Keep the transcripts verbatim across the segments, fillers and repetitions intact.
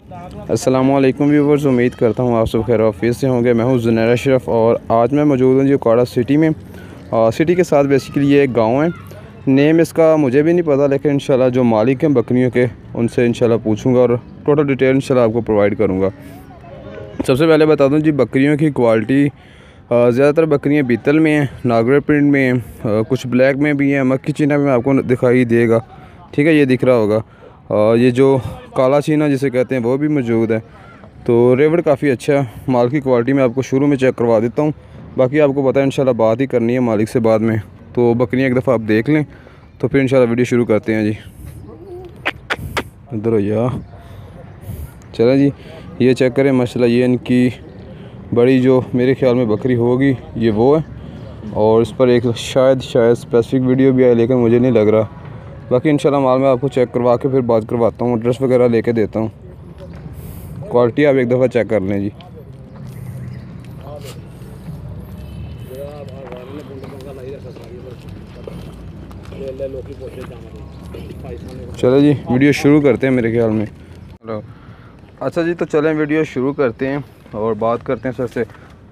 अस्सलामुअलैकुम व्यूवर्स, उम्मीद करता हूँ आप सब खैर ऑफिस से होंगे। मैं हूँ ज़ुनैर अशरफ और आज मैं मौजूद हूँ जी कोड़ा सिटी में। आ, सिटी के साथ बेसिकली ये एक गांव है। नेम इसका मुझे भी नहीं पता, लेकिन इंशाल्लाह जो मालिक हैं बकरियों के उनसे इंशाल्लाह पूछूंगा और टोटल डिटेल इंशाल्लाह आपको प्रोवाइड करूँगा। सबसे पहले बता दूँ जी, बकरियों की क्वालिटी ज़्यादातर बकरियाँ बीतल में हैं, नागरा प्रिंट में हैं, कुछ ब्लैक में भी हैं, मक्खी चीना में आपको दिखाई देगा। ठीक है, ये दिख रहा होगा। आ, ये जो काला चीना जिसे कहते हैं वो भी मौजूद है। तो रेवड़ काफ़ी अच्छा है। माल की क्वालिटी मैं आपको शुरू में चेक करवा देता हूँ, बाकी आपको पता है इंशाल्लाह बात ही करनी है मालिक से बाद में। तो बकरियाँ एक दफ़ा आप देख लें तो फिर इंशाल्लाह वीडियो शुरू करते हैं जी। इधर हो या चलें जी, ये चेक करें माशाल्लाह। ये इनकी बड़ी जो मेरे ख्याल में बकरी होगी ये वो है, और इस पर एक शायद शायद स्पेसिफिक वीडियो भी है, लेकिन मुझे नहीं लग रहा। बाकी इंशाल्लाह माल में आपको चेक करवा के फिर बात करवाता हूँ, एड्रेस वगैरह लेके देता हूँ। क्वालिटी आप एक दफ़ा चेक कर लें जी। चलो जी, वीडियो शुरू करते हैं मेरे ख्याल में। हेलो, अच्छा जी, तो चलें वीडियो शुरू करते हैं और बात करते हैं सर से।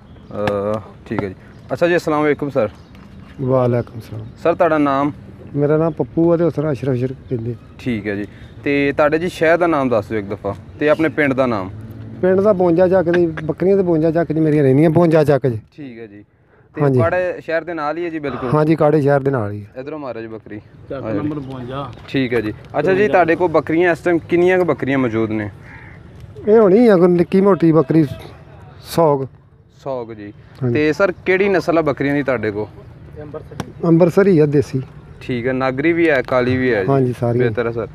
ठीक है जी। अच्छा जी, अस्सलाम वालेकुम सर। वालेकुम सलाम सर, ਤੁਹਾਡਾ ਨਾਮ? मेरा नाम पप्पू है तो उसरा अशरफ शरीफ कहते। ठीक है जी। ਤੇ ਤੁਹਾਡੇ ਜੀ ਸ਼ਹਿਰ ਦਾ ਨਾਮ ਦੱਸ ਦਿਓ ਇੱਕ ਦਫਾ, ਤੇ ਆਪਣੇ ਪਿੰਡ ਦਾ ਨਾਮ। ਪਿੰਡ ਦਾ ਬੋਂਜਾ ਚੱਕ ਦੀ ਬੱਕਰੀਆਂ ਤੇ ਬੋਂਜਾ ਚੱਕ ਚ ਮੇਰੀਆਂ ਰਹਿੰਦੀਆਂ, ਬੋਂਜਾ ਚੱਕ ਚ। ਠੀਕ ਹੈ ਜੀ। ਤੇ ਕਾੜੇ ਸ਼ਹਿਰ ਦੇ ਨਾਲ ਹੀ ਹੈ ਜੀ? ਬਿਲਕੁਲ ਹਾਂਜੀ, ਕਾੜੇ ਸ਼ਹਿਰ ਦੇ ਨਾਲ ਹੀ ਹੈ। ਇਧਰੋਂ ਮਾਰੋ ਜੀ ਬੱਕਰੀ, ਚੱਕ ਨੰਬਰ ਬਵੰਜਾ। ਠੀਕ ਹੈ ਜੀ। ਅੱਛਾ ਜੀ, ਤੁਹਾਡੇ ਕੋਲ ਬੱਕਰੀਆਂ ਇਸ ਟਾਈਮ ਕਿੰਨੀਆਂ ਕੁ ਬੱਕਰੀਆਂ ਮੌਜੂਦ ਨੇ? ਇਹ ਹੋਣੀ ਆ ਕੋਈ ਨਿੱਕੀ ਮੋਟੀ ਬੱਕਰੀ ਸੌ ਸੌ ਜੀ। ਤੇ ਸਰ ਕਿਹੜੀ ਨਸਲ ਆ ਬੱਕਰੀਆਂ ਦੀ ਤੁਹਾਡੇ ਕੋਲ? ਅੰਬਰਸਰੀ ਆ, ਦੇਸੀ। ਠੀਕ ਹੈ, ਨਾਗਰੀ ਵੀ ਹੈ, ਕਾਲੀ ਵੀ ਹੈ? ਹਾਂਜੀ, ਸਾਰੀ ਬਿਹਤਰ ਹੈ ਸਰ।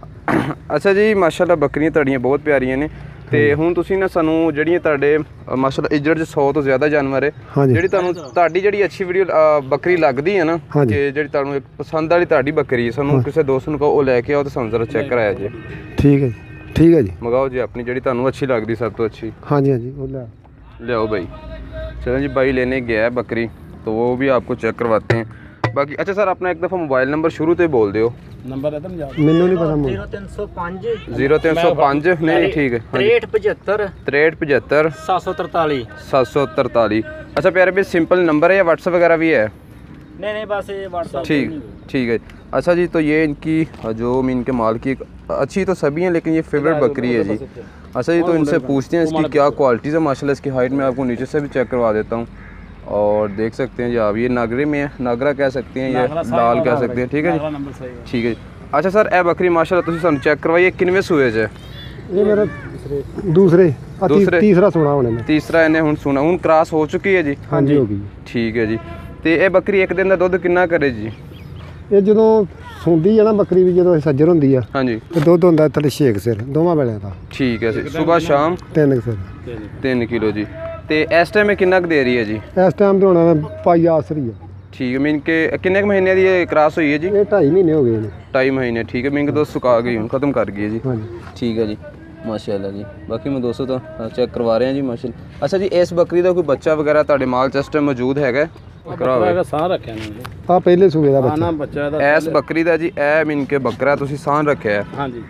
ਅੱਛਾ ਜੀ, ਮਾਸ਼ਾਅੱਲਾ ਬੱਕਰੀਆਂ ਤੁਹਾਡੀਆਂ ਬਹੁਤ ਪਿਆਰੀਆਂ ਨੇ। ਤੇ ਹੁਣ ਤੁਸੀਂ ਨਾ ਸਾਨੂੰ ਜਿਹੜੀਆਂ ਤੁਹਾਡੇ ਮਾਸ਼ਾਅੱਲਾ ਇੱਜੜ 'ਚ ਸੌ ਤੋਂ ਜ਼ਿਆਦਾ ਜਾਨਵਰ ਹੈ, ਜਿਹੜੀ ਤੁਹਾਨੂੰ ਤੁਹਾਡੀ ਜਿਹੜੀ ਅੱਛੀ ਵੀਡੀਓ ਬੱਕਰੀ ਲੱਗਦੀ ਹੈ ਨਾ, ਕਿ ਜਿਹੜੀ ਤੁਹਾਨੂੰ ਇੱਕ ਪਸੰਦ ਵਾਲੀ ਤੁਹਾਡੀ ਬੱਕਰੀ ਹੈ, ਸਾਨੂੰ ਕਿਸੇ ਦੋਸਤ ਨੂੰ ਕਹੋ ਉਹ ਲੈ ਕੇ ਆਓ ਤੇ ਸਾਨੂੰ ਜ਼ਰਾ ਚੈੱਕ ਕਰਾਇਆ ਜੀ। ਠੀਕ ਹੈ ਜੀ, ਠੀਕ ਹੈ ਜੀ। ਮੰਗਾਓ ਜੀ ਆਪਣੀ ਜਿਹੜੀ ਤੁਹਾਨੂੰ ਅੱਛੀ ਲੱਗਦੀ, ਸਭ ਤੋਂ ਅੱਛੀ। ਹਾਂਜੀ ਹਾਂਜੀ, ਉਹ ਲੈ ਲਿਆਓ भाई। चलो जी, भाई लेने गया है बकरी, तो वो भी आपको चेक करवाते हैं बाकी। अच्छा सर, अपना एक दफ़ा मोबाइल नंबर शुरू तो बोल दो। नंबर है मैनू नहीं पता। जीरो तीन सौ पाँच जीरो तीन सौ पाँच नहीं ठीक है, त्रेहठ पचहत्तर त्रेहठ पचहत्तर सात सौ तरताली सात सौ तरताली। अच्छा प्यारे भाई, सिंपल नंबर है या व्हाट्सअप वगैरह भी है? नहीं नहीं, बस ये व्हाट्सअप। ठीक ठीक है। अच्छा जी, तो ये इनकी जो इनके माल की अच्छी तो सभी हैं, लेकिन ये फेवरेट बकरी है जी। अच्छा जी, तो इनसे पूछते हैं इसकी क्या क्वालिटीज़ है। माशाल्लाह इसकी हाइट में आपको नीचे से भी चेक करवा देता हूँ, और देख सकते हैं जी आप, ये नागरे में है, नागरा कह सकते हैं, ये लाल कह सकते हैं। ठीक है जी, ठीक है। अच्छा सर, ए बकरी माशाल्लाह तुसी सानू चेक करवाइए, किनवे सूए च? ये मेरा दूसरे दूसरे तीसरा सुना होने में। तीसरा इन्हें हुण सुना, हुण क्रॉस हो चुकी है जी? हाँ जी, हो गई। ठीक है जी। ਤੇ ਇਹ ਬੱਕਰੀ ਇੱਕ ਦਿਨ ਦਾ ਦੁੱਧ ਕਿੰਨਾ ਕਰੇ ਜੀ? ਇਹ ਜਦੋਂ ਸੁੰਦੀ ਹੈ ਨਾ ਬੱਕਰੀ ਵੀ, ਜਦੋਂ ਸੱਜਰ ਹੁੰਦੀ ਆ, ਹਾਂਜੀ, ਤੇ ਦੁੱਧ ਹੁੰਦਾ ਥੱਲੇ ਛੇ ਸਿਰ ਦੋਵਾਂ ਵੇਲੇ ਦਾ। ਠੀਕ ਹੈ, ਸਵੇਰ ਸ਼ਾਮ ਤਿੰਨ ਸਿਰ ਤਿੰਨ ਕਿਲੋ ਜੀ। ਤੇ ਇਸ ਟਾਈਮ ਇਹ ਕਿੰਨਾ ਕੁ ਦੇ ਰਹੀ ਹੈ ਜੀ? ਇਸ ਟਾਈਮ ਤੇ ਹੋਣਾ ਪਾਈ ਆਸਰੀ ਆ। ਠੀਕ ਹੈ, ਮੀਨ ਕਿ ਕਿੰਨੇ ਕੁ ਮਹੀਨੇ ਦੀ ਇਹ ਕ੍ਰਾਸ ਹੋਈ ਹੈ ਜੀ? ਇਹ ਢਾਈ ਮਹੀਨੇ ਹੋ ਗਏ ਨੇ। ਢਾਈ ਮਹੀਨੇ। ਠੀਕ ਹੈ, ਮੀਨ ਕਿ ਦੁੱਧ ਸੁਕਾ ਗਈ, ਹੁਣ ਖਤਮ ਕਰ ਗਈ ਹੈ ਜੀ। ਹਾਂਜੀ, ਠੀਕ ਹੈ ਜੀ, ਮਾਸ਼ਾਅੱਲਾ ਜੀ। ਬਾਕੀ ਮੈਂ ਦੋਸਤੋ ਤਾਂ ਚੈੱਕ ਕਰਵਾ ਰਹੇ ਹਾਂ ਜੀ ਮਾਸ਼ਾਅੱਲਾ। ਅੱਛਾ ਜੀ, ਇਸ ਬੱਕਰੀ ਦਾ ਕੋਈ ਬੱਚਾ ਵਗੈਰਾ ਤੁਹਾਡੇ ਮਾਲ ਚ ਇਸ ਟਾਈਮ ਮੌਜੂਦ ਹੈਗਾ? ਸਾਹ ਰੱਖਿਆ ਨੇ ਆ ਪਹਿਲੇ ਸੂਏ ਦਾ ਬੱਚਾ। ਬੱਚਾ ਦਾ ਇਸ ਬੱਕਰੀ ਦਾ ਜੀ, ਇਹ ਮੀਨ ਕੇ ਬੱਕਰਾ ਤੁਸੀਂ ਸਾਂਝ ਰੱਖਿਆ ਹੈ? ਹਾਂਜੀ।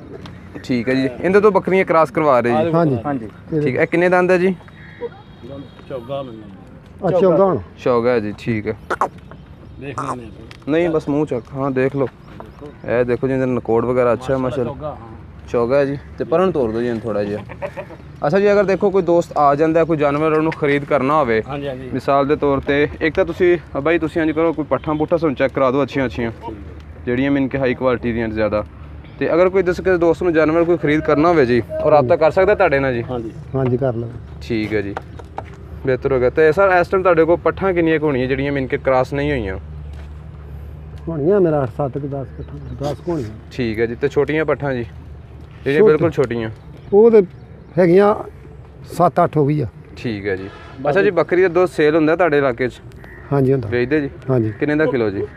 ਠੀਕ ਹੈ ਜੀ। ਇਹਦੇ ਤੋਂ ਬੱਕਰੀਆਂ ਕ੍ਰਾਸ ਕਰਵਾ ਰਹੇ ਜੀ? ਹਾਂਜੀ ਹਾਂਜੀ। ਠੀਕ ਹੈ। ਇਹ ਕਿੰਨੇ ਦੰਦ ਹੈ ਜੀ? ਚੌਗਾ ਅੱਛਾ, ਉਹਦਾ ਹੁਣ ਚੌਗਾ ਹੈ ਜੀ। ਠੀਕ ਹੈ, ਦੇਖ ਲੈਣੇ ਨਹੀਂ ਬਸ ਮੂੰਹ ਚੱਕ, ਹਾਂ ਦੇਖ ਲਓ। ਇਹ ਦੇਖੋ ਜੀ, ਇਹਦਾ ਨਕੋੜ ਵਗੈਰਾ ਅੱਛਾ ਹੈ ਮਾਸ਼ਾਅੱਲਾ, ਚੌਗਾ ਹੈ ਜੀ। ਤੇ ਪਰਨ ਤੋੜ ਦਿਓ ਜੀ ਥੋੜਾ ਜਿਹਾ। ਅੱਛਾ ਜੀ, ਅਗਰ ਦੇਖੋ ਕੋਈ ਦੋਸਤ ਆ ਜਾਂਦਾ, ਕੋਈ ਜਾਨਵਰ ਉਹਨੂੰ ਖਰੀਦ ਕਰਨਾ ਹੋਵੇ, ਮਿਸਾਲ ਦੇ ਤੌਰ ਤੇ, ਇੱਕ ਤਾਂ ਤੁਸੀਂ ਬਾਈ ਤੁਸੀਂ ਇੰਝ ਕਰੋ, ਕੋਈ ਪੱਠਾ ਪੁੱਠਾ ਸਾਨੂੰ ਚੈੱਕ ਕਰਾ ਦਿਓ ਅੱਛੀਆਂ ਅੱਛੀਆਂ, ਜਿਹੜੀਆਂ ਮੀਨ ਕਿ ਹਾਈ ਕੁਆਲਿਟੀ ਦੀਆਂ ਜ਼ਿਆਦਾ। ਤੇ ਅਗਰ ਕੋਈ ਕਿਸੇ ਦੋਸਤ ਨੂੰ ਜਾਨਵਰ ਕੋਈ ਖਰੀਦ ਕਰਨਾ ਹੋਵੇ ਜੀ, ਔਰ ਰਾਬਤਾ ਕਰ ਸਕਦਾ ਤੁਹਾਡੇ ਨਾਲ ਜੀ? ਹਾਂਜੀ ਹਾਂਜੀ, ਕਰ ਲਓ। ਠੀਕ ਹੈ ਜੀ, ਬਿਹਤਰ ਹੋ ਗਿਆ। ਤੇ ਸਰ ਇਸ ਟਾਈਮ ਤੁਹਾਡੇ ਕੋਲ ਪੱਠਾਂ ਕਿੰਨੀਆਂ ਕੁ ਹੋਣੀਆਂ ਜਿਹੜੀਆਂ ਮੀਨ ਕਿ ਕ੍ਰਾਸ ਨਹੀਂ ਹੋਈਆਂ? ਹੋਣੀਆਂ ਮੇਰਾ ਅੱਠ ਸੱਤ ਕਿ ਦਸ ਪੱਠਾਂ, ਦਸ ਹੋਣੀਆਂ। ਠੀਕ ਹੈ ਜੀ। ਤੇ ਛੋਟੀਆਂ ਪੱਠਾਂ ਜੀ, ਜਿਹੜੀਆਂ ਬਿਲਕੁਲ ਛੋਟੀਆਂ? ਉਹ ਤੇ ਹੈਗੀਆਂ ਸੱਤ ਅੱਠ ਹੋ ਗਈ ਆ। ਠੀਕ ਹੈ ਜੀ। ਅੱਛਾ ਜੀ, ਬੱਕਰੀ ਦਾ ਦੁੱਧ ਸੇਲ ਹੁੰਦਾ ਤੁਹਾਡੇ ਇਲਾਕੇ 'ਚ? ਹਾਂਜੀ ਹੁੰਦਾ। ਵੇਚਦੇ ਜੀ? ਹਾਂਜੀ। ਕਿੰਨੇ ਦਾ ਕਿਲੋ ਜੀ?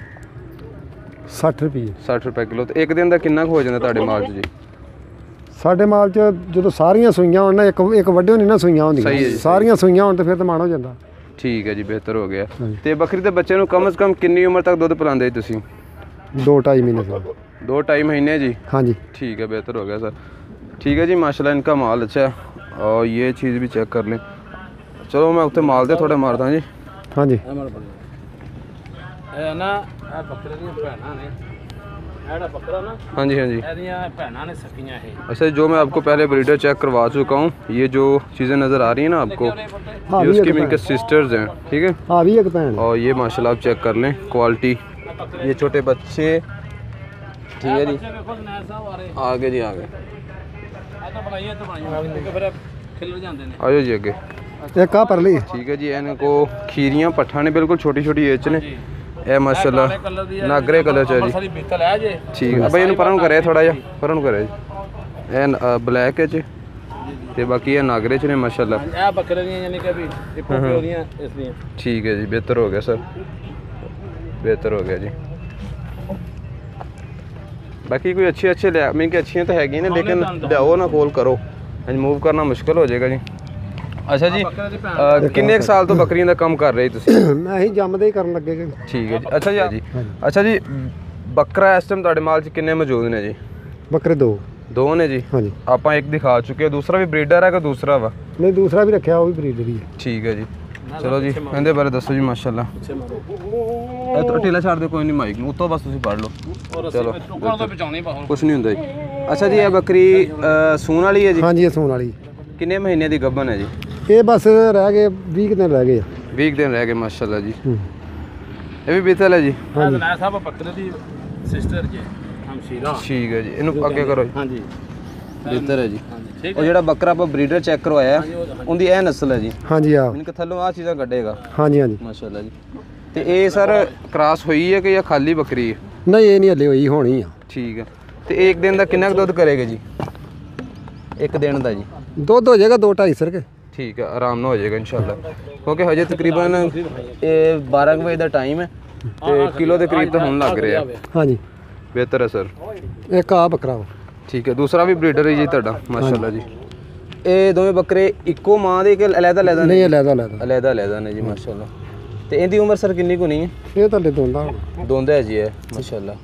ਸੱਠ ਰੁਪਏ। ਸੱਠ ਰੁਪਏ ਕਿਲੋ। ਤੇ ਇੱਕ ਦਿਨ ਦਾ ਕਿੰਨਾ ਕੁ ਹੋ ਜਾਂਦਾ ਤੁਹਾਡੇ ਮਾਲ 'ਚ ਜੀ? ਸਾਡੇ ਮਾਲ 'ਚ ਜਦੋਂ ਸਾਰੀਆਂ ਸੂਈਆਂ ਹੋਣ ਨਾ, ਇੱਕ ਇੱਕ ਵੱਡੇ ਨਹੀਂ ਨਾ ਸੂਈਆਂ ਹੁੰਦੀਆਂ, ਸਾਰੀਆਂ ਸੂਈਆਂ ਹੋਣ ਤੇ ਫਿਰ ਤਾਂ ਮਾਣ ਹੋ ਜਾਂਦਾ। ਠੀਕ ਹੈ ਜੀ, ਬਿਹਤਰ ਹੋ ਗਿਆ। ਤੇ ਬੱਕਰੀ ਦੇ ਬੱਚੇ ਨੂੰ ਕਮ ਸੇ ਕਮ ਕਿੰਨੀ ਉਮਰ ਤੱਕ ਦੁੱਧ ਪਿਲਾਉਂਦੇ ਜੀ ਤੁਸੀਂ? ਦੋ ਢਾਈ ਮਹੀਨੇ ਸਾਲ। ਦੋ ਢਾਈ ਮਹੀਨੇ ਜੀ? ਹਾਂਜੀ। ਠੀਕ ਹੈ, ਬਿਹਤਰ ਹੋ ਗਿਆ ਸਰ। ठीक है जी माशाल्लाह इनका माल अच्छा है और ये चीज़ भी चेक कर लें। चलो मैं उत्ते माल दे थोड़े मारदा जी। हाँ जी ਇਹ ਨਾ ਇਹ ਬੱਕਰੇ ਦੀਆਂ ਭੈਣਾਂ ਨੇ ਇਹੜਾ ਬੱਕਰਾ ਨਾ हाँ जी हाँ जी। ਇਹਦੀਆਂ ਭੈਣਾਂ ਨੇ ਸਕੀਆਂ ਇਹ अच्छा जो मैं आपको पहले ब्रीडर चेक करवा चुका हूँ, ये जो चीज़ें नज़र आ रही हैं ना आपको, हाँ ये भी उसकी एक इनके सिस्टर्स हैं, ठीक है। हाँ भी एक भैन और ये माशाल्लाह आप चेक कर लें क्वालिटी, ये छोटे बच्चे, ठीक है जी। ਵੇਖੋ ਜਨੈਲ ਸਾਹਿਬ ਆ ਰਹੇ आगे जी आगे ਇਹ ਤਾਂ ਬਣਾਈਆਂ ਤਾਂ ਬਣਾਈਆਂ ਫਿਰ ਖਿਲਰ ਜਾਂਦੇ ਨੇ। आयो जी आगे। एक आ परली ठीक है जी इनको खीरियाँ पट्ठा ने बिल्कुल छोटी छोटी एज ने, ए माशाल्लाह नागरे कलर च है जी। ਸਾਰੀ ਬੀਤਲ ਹੈ ਜੇ ठीक है भाई इन्हू परन करे थोड़ा जा परन करे जी। ए ब्लैक च ते बाकी ये नागरे च ने माशाल्लाह। ਇਹ ਬੱਕਰੇ ਦੀਆਂ ਯਾਨੀ ਕਿ ਵੀ ਇੱਕੋ ਪਿਓ ਦੀਆਂ ਇਸ ਦੀਆਂ। ठीक है जी बेहतर हो गया सर, बेहतर हो गया जी। बाकी कोई अच्छी अच्छे लिया मैं कि अच्छी तो हैगी ने लेकिन लियाओ ना खोल करो, मूव करना मुश्किल हो जाएगा जी। अच्छा जी अ, किन्ने कुछ साल तो बकरियां का काम कर रहे तुसी? मैं ही जमदे ही करन लगे जी। ठीक है जी। अच्छा जी जी अच्छा जी बकरा इस टाइम तुहाडे माल च किन्ने मौजूद ने जी? बकरे दो दो ने जी। हाँ जी ਆਪਾਂ ਇੱਕ ਦਿਖਾ ਚੁੱਕੇ, ਦੂਸਰਾ ਵੀ ਬਰੀਡਰ ਹੈ ਕਿ ਦੂਸਰਾ ਵਾ? नहीं दूसरा भी रखा वो भी ब्रीडर ही है। ਠੀਕ ਹੈ ਜੀ। ਚਲੋ ਜੀ ਇਹਦੇ ਬਾਰੇ ਦੱਸੋ ਜੀ ਮਾਸ਼ਾਅੱਲਾ। ਇਹ ਤਾਂ ਢੀਲਾ ਛੱਡ ਦਿਓ ਕੋਈ ਨਹੀਂ ਮਾਈਕ ਨੂੰ, ਉੱਤੋਂ ਬਸ ਤੁਸੀਂ ਪੜ ਲਓ। ਚਲੋ ਟੁਕੜਾਂ ਤੋਂ ਬਚਾਉਣੀ ਬਾਹਰ ਕੁਛ ਨਹੀਂ ਹੁੰਦਾ ਜੀ। ਅੱਛਾ ਜੀ ਇਹ ਬੱਕਰੀ ਅ, ਸੂਣ ਵਾਲੀ ਹੈ ਜੀ? हाँ जी ये सून वाली ਕਿੰਨੇ ਮਹੀਨੇ ਦੀ ਗੱਭਣ ਹੈ ਜੀ? ये बस रह गए बीस दिन रह गए। ਵੀਹ ਦਿਨ ਰਹਿ ਗਏ ਮਾਸ਼ਾਅੱਲਾ ਜੀ। हम्म। ਇਹ ਵੀ ਬੀਤਲ ਹੈ ਜੀ? ਹਾਂ ਜਨੈਲ ਸਾਹਿਬ ਬੱਕਰੇ ਦੀ ਸਿਸਟਰ ਜੇ ਹਮਸ਼ੀਰਾ। ਠੀਕ ਹੈ ਜੀ ਇਹਨੂੰ ਅੱਗੇ ਕਰੋ ਜੀ। ਹਾਂਜੀ ਬੀਤਲ ਹੈ ਜੀ। ਹਾਂਜੀ ਠੀਕ ਉਹ ਜਿਹੜਾ ਬੱਕਰਾ ਆਪਾਂ ਬਰੀਡਰ ਚੈੱਕ ਕਰਵਾਇਆ ਉਹਦੀ ਇਹ ਨਸਲ ਹੈ ਜੀ? हाँ जी हाँ ਮੈਨੂੰ ਕਿ ਥੱਲੋਂ ਆ ਚੀਜ਼ਾਂ ਕੱਢੇਗਾ हाँ जी हाँ जी ਮਾਸ਼ਾਅੱਲਾ ਜੀ। ਤੇ ਇਹ ਸਰ ਕ੍ਰਾਸ ਹੋਈ ਹੈ ਕਿ ਜਾਂ ਖਾਲੀ ਬੱਕਰੀ ਹੈ? नहीं ये नहीं हले हुई होनी है। ਠੀਕ ਹੈ। ਤੇ ਇੱਕ ਦਿਨ ਦਾ ਕਿੰਨਾ ਕੁ ਦੁੱਧ ਕਰੇਗਾ ਜੀ? ਇੱਕ ਦਿਨ ਦਾ ਜੀ? दुध हो जाएगा दो ढाई सर के। ਠੀਕ ਹੈ ਆਰਾਮ ਨਾਲ ਹੋ ਜਾਏਗਾ ਇਨਸ਼ਾਅੱਲਾ, ਕਿਉਂਕਿ ਹਜੇ ਤਕਰੀਬਨ ਇਹ ਬਾਰਾਂ ਕੁ ਵਜੇ ਦਾ ਟਾਈਮ ਹੈ ਤੇ ਕਿਲੋ ਦੇ ਕਰੀਬ ਤਾਂ ਹੁਣ ਲੱਗ ਰਿਹਾ। हाँ जी ਬਿਹਤਰ ਹੈ ਸਰ। एक आ बकरा वा। ਠੀਕ ਹੈ ਦੂਸਰਾ ਵੀ ਬਰੀਡਰ ਹੈ ਜੀ ਤੁਹਾਡਾ ਮਾਸ਼ਾਅੱਲਾ ਜੀ। ਇਹ ਦੋਵੇਂ ਬੱਕਰੇ ਇੱਕੋ ਮਾਂ ਦੇ ਕਿ ਅਲੱਗ ਅਲੱਗ ਨੇ? नहीं अलहदा अलहदा ਅਲੱਗ ਅਲੱਗ ਨੇ ਜੀ ਮਾਸ਼ਾਅੱਲਾ। ਤੇ ਇਹਦੀ ਉਮਰ ਸਰ ਕਿੰਨੀ ਕੁ ਨਹੀਂ ਹੈ? ये तो दोंदा ਦੋਂਦਾ ਹੈ ਜੀ ਇਹ ਮਾਸ਼ਾਅੱਲਾ।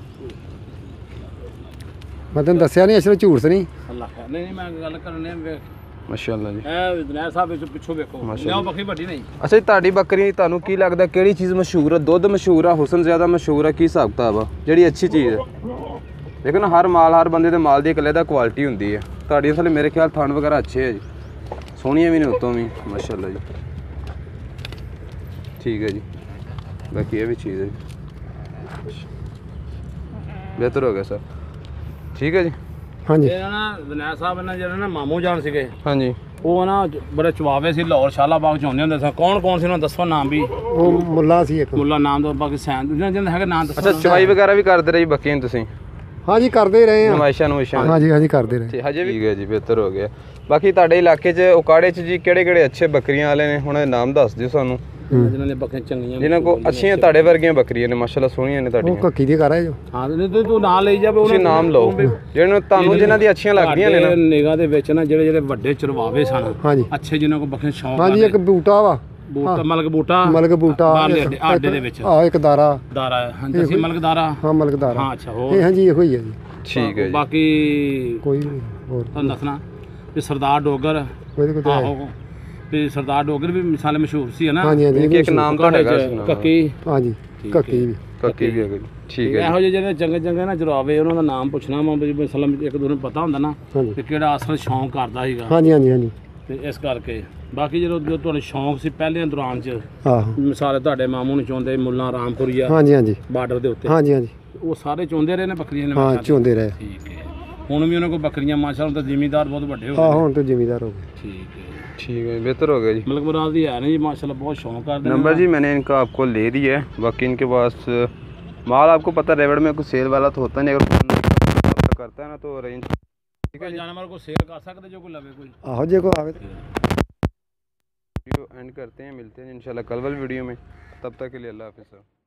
मैं तेन दसिया नहीं असर झूठ से नहीं। ਅੱਲਾਹ ਖੈਰ। ਨਹੀਂ ਨਹੀਂ ਮੈਂ ਗੱਲ ਕਰਨੇ ਵੇਖ ਮਾਸ਼ਾਅੱਲਾ ਜੀ। ਇਹ ਜਨੈਲ ਸਾਹਿਬ ਵਿੱਚ ਪਿੱਛੋਂ ਵੇਖੋ ਲਿਆਓ ਬੱਕਰੀ ਵੱਡੀ ਨਹੀਂ। ਅੱਛਾ ਜੀ ਤੁਹਾਡੀ ਬੱਕਰੀ ਤੁਹਾਨੂੰ ਕੀ ਲੱਗਦਾ ਕਿਹੜੀ ਚੀਜ਼ ਮਸ਼ਹੂਰ ਹੈ? ਦੁੱਧ ਮਸ਼ਹੂਰ ਆ, ਹੁਸਨ ਜ਼ਿਆਦਾ ਮਸ਼ਹੂਰ ਆ, ਕੀ ਹਿਸਾਬ ਕਿਤਾਬ ਆ ਜਿਹੜੀ ਅੱਛੀ ਚੀਜ਼ ਹੈ? ਦੇਖੋ ਨਾ ਹਰ ਮਾਲ ਹਰ ਬੰਦੇ ਦੇ ਮਾਲ ਦੀ ਇੱਕ ਅਲੱਗ ਕੁਆਲਿਟੀ ਹੁੰਦੀ ਹੈ। ਤੁਹਾਡੀ ਅਸਲ ਮੇਰੇ ਖਿਆਲ ਥਣ ਵਗੈਰਾ ਅੱਛੇ ਹੈ ਜੀ, ਸੋਹਣੀਆਂ ਵੀ ਨੇ ਉੱਤੋਂ ਵੀ ਮਾਸ਼ਾਅੱਲਾ ਜੀ। ਠੀਕ ਹੈ ਜੀ ਬਾਕੀ ਇਹ ਵੀ ਚੀਜ਼ ਹੈ ਜੀ। ਬਿਹਤਰ ਹੋ ਗਿਆ ਸਰ। ਠੀਕ ਹੈ ਜੀ। हाँ जी ਇਹ ਨਾ ਜਨੈਲ ਸਾਹਿਬ ਇਹਨਾਂ ਜਿਹੜੇ ਨਾ ਮਾਮੂ ਜਾਨ ਸੀਗੇ ਹਾਂਜੀ ਉਹ ਨਾ ਬੜੇ ਚਵਾਵੇ ਸੀ, ਲਾਹੌਰ ਸ਼ਾਲਾਬਾਗ ਚ ਆਉਂਦੇ ਹੁੰਦੇ ਸਨ। ਕੌਣ ਕੌਣ ਸੀ ਉਹਨਾਂ ਦੱਸੋ ਨਾਮ ਵੀ? वो मुल्ला सी एक। ਮੁੱਲਾ ਨਾਮ ਤੋਂ ਬਾਕੀ ਸੈਨ ਜਿਹਨਾਂ ਜਿਹਨਾਂ ਹੈਗਾ ਨਾਮ ਦੱਸੋ। ਅੱਛਾ ਚਵਾਈ ਵਗੈਰਾ ਵੀ ਕਰਦੇ ਰਹੇ ਬੱਕੀਆਂ ਨੂੰ ਤੁਸੀਂ? हाँ जी करते ही रहे हैं। ਨਮਾਇਸ਼ਾਂ ਨੁਮਾਇਸ਼ਾਂ? हाँ जी हाँ जी करते रहे। ਠੀਕ ਹਜੇ ਵੀ ਠੀਕ ਹੈ ਜੀ ਬਿਹਤਰ ਹੋ ਗਿਆ। ਬਾਕੀ ਤੁਹਾਡੇ ਇਲਾਕੇ 'ਚ ਉਕਾੜੇ 'ਚ ਜੀ ਕਿਹੜੇ ਕਿਹੜੇ ਅੱਛੇ ਬੱਕਰੀਆਂ ਵਾਲੇ ਨੇ ਹੁਣ ਨਾਮ ਦੱਸ ਦਿਓ ਸਾਨੂੰ, ਜਿਹਨਾਂ ਨੇ ਬੱਕਰੀਆਂ ਚੰਗੀਆਂ ਜਿਨ੍ਹਾਂ ਕੋਲ ਅੱਛੀਆਂ ਤੁਹਾਡੇ ਵਰਗੀਆਂ ਬੱਕਰੀਆਂ ਨੇ ਮਾਸ਼ਾਅੱਲਾ ਸੋਹਣੀਆਂ ਨੇ वो ਤੁਹਾਡੀਆਂ। कक्की दी कर रहे जो। ਹਾਂ ਤੇ ਤੂੰ ਤੂੰ ਨਾਂ ਲਈ ਜਾਵੇ ਤੁਸੀਂ ਨਾਮ ਲਓ ਜਿਹਨਾਂ ਤੁਹਾਨੂੰ ਜਿਨ੍ਹਾਂ ਦੀ ਅੱਛੀਆਂ ਲੱਗਦੀਆਂ ਨੇ ਨਾ। ਨਿਗਾਹ ਦੇ ਵਿੱਚ ਨਾ ਜਿਹੜੇ ਜਿਹੜੇ ਵੱਡੇ ਚਰਵਾਵੇ ਸਨ हाँ जी ਅੱਛੇ ਜਿਨ੍ਹਾਂ ਕੋ ਬੱਕਰੀਆਂ ਸ਼ੌਂਕ हाँ जी एक बूटा वा ਬੂਟਾ ਮਲਕ ਬੂਟਾ मलक बूटा ਬਾਹਰਲੇ एक- ਅੱਡੇ- ਆਡੇ ਦੇ ਵਿੱਚ हाँ एक दारा ਦਾਰਾ ਹਾਂ ਅਸੀਂ ਮਲਕ ਦਾਰਾ। हाँ मलक दारा। ਹਾਂ ਅੱਛਾ ਹੋਰ ये हाँ जी ये हुई है जी ਠੀਕ ਹੈ ਜੀ। ਬਾਕੀ कोई नहीं और ਤੁਹਾਨੂੰ ਦੱਸਣਾ ਵੀ ਸਰਦਾਰ ਡੋਗਰ कोई तो कोई ਆਹੋ ਵੀ ਸਰਦਾਰ ਡੋਗਰ ਵੀ ਮਿਸਾਲ ਮਸ਼ਹੂਰ ਸੀ ਹੈ ਨਾ। हाँ जी हाँ जी ਇੱਕ ਇੱਕ ਨਾਮ ਤਾਂ ਹੈਗਾ ਸੀ ਨਾਮ। ਕੱਕੀ हाँ जी कक्की भी ਕੱਕੀ ਵੀ ਹੈਗਾ ਜੀ। ਠੀਕ ਹੈ ਇਹੋ ਜਿਹੇ ਜਿਹੜੇ ਚੰਗੇ ਚੰਗੇ ਨਾ ਜਰਾਵੇ ਉਹਨਾਂ ਦਾ ਨਾਮ ਪੁੱਛਣਾ ਵਾ ਵੀ ਮਸਲਮ ਇੱਕ ਦੂਜੇ ਨੂੰ ਪਤਾ ਹੁੰਦਾ ਨਾ हाँ जी ਕਿ ਕਿਹੜਾ ਅਸਲ ਸ਼ੌਂਕ ਕਰਦਾ ਸੀਗਾ। हाँ जी हाँ जी हाँ जी ਤੇ ਇਸ ਕਰਕੇ ਬਾਕੀ ਜਦੋਂ ਜਦੋਂ ਤੁਹਾਨੂੰ ਸ਼ੌਂਕ ਸੀ ਪਹਿਲੇ ਦੌਰਾਨ ਚ आहो ਮਿਸਾਲ ਤੁਹਾਡੇ ਮਾਮੂ ਨੂੰ ਚਾਹੁੰਦੇ ਮੁੱਲਾ ਰਾਮਪੁਰੀਆ हाँ जी हाँ जी ਬਾਰਡਰ ਦੇ ਉੱਤੇ हाँ जी हाँ जी ਉਹ ਸਾਰੇ ਚਾਹੁੰਦੇ ਰਹੇ ਨੇ ਬੱਕਰੀਆਂ ਨੇ हाँ ਮਾਸ਼ਾਅੱਲਾ। चुंदे रहे। ਠੀਕ ਹੈ ਹੁਣ ਵੀ ਉਹਨਾਂ ਕੋਲ ਬੱਕਰੀਆਂ ਮਾਸ਼ਾਅੱਲਾ ਤਾਂ ਜ਼ਿਮੀਦਾਰ ਬਹੁਤ ਵੱਡੇ ਹੋ हाँ ਗਏ। हुन तो जिमीदार हो गए। ਠੀਕ ਹੈ ठीक है बेहतर हो गया जी। ਮਲਕ ਮੁਰਾਦ ਦੀ ਹੈ ना जी माशाल्लाह बहुत शौक करते हैं। नंबर जी मैंने इनका आपको ले दिया है। बाकी इनके पास माल आपको पता रेवड़ में कुछ सेल वाला तो होता नहीं, अगर फोन करता है ना तो अरेंज ठीक है जानवर को शेयर कर सकते जो कोई लगे कोई। आहो जे को आवे वीडियो एंड करते हैं, मिलते हैं इंशाल्लाह कल वाली वीडियो में। तब तक के लिए अल्लाह हाफिज़।